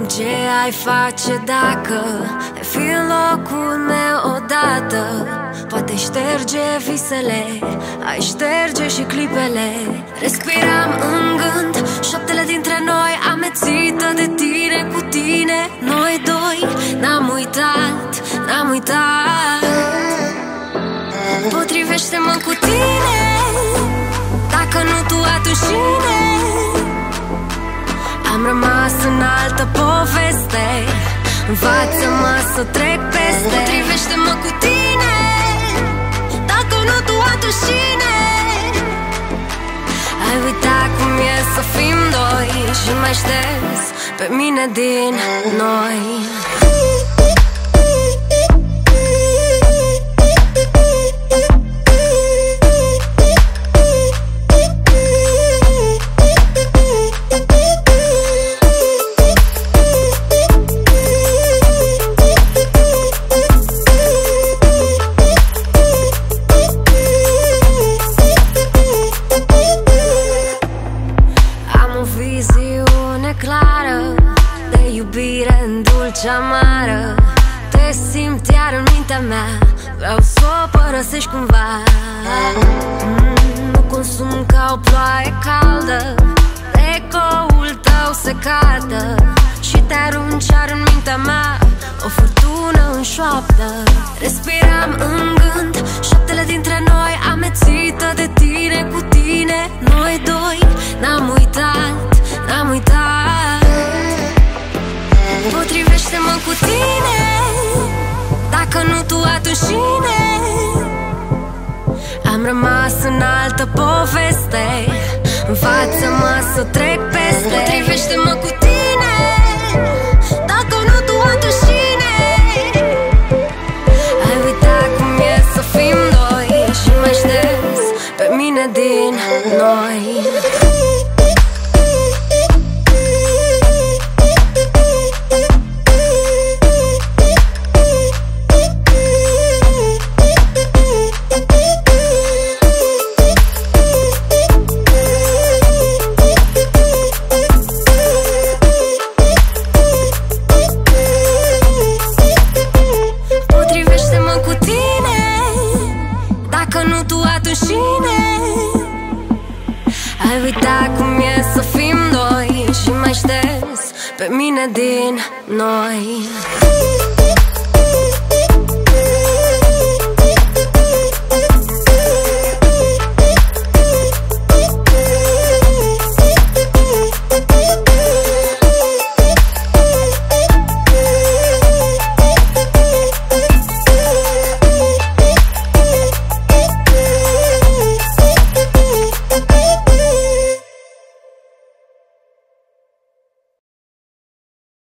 Ce ai face dacă ai fi în locul meu odată? Poate șterge visele, ai șterge și clipele. Respiram în gând șaptele dintre noi, amețită de tine, cu tine. Noi doi n-am uitat, n-am uitat. Potrivește-mă cu tine, dacă nu tu atunci cine? Am rămas în altă poveste, învață-mă să trec peste. Potrivește-mă cu tine, dacă nu tu atunci cine? Ai uitat cum e să fim doi și mai ștergi pe mine din noi. Clară de iubire în dulce amară. Te simt iar în mintea mea, vreau să o părăsești cumva. Nu consum ca o ploaie caldă, ecoul tău se cadă și te arunci iar în mintea mea, o furtună în șoaptă. Respiram în gând șaptele dintre noi, amețită de tine, cu tine. Noi doi n-am uitat, n-am uitat. Potrivește-mă cu tine, dacă nu tu atunci cine? Am rămas în altă poveste, învață-mă să trec peste. Potrivește-mă cu tine, dacă nu tu atunci cine? Ai uitat cum e să fim doi și mai ștergi pe mine din noi. Ai uitat cum e să fim doi și mai ștergi pe mine din noi.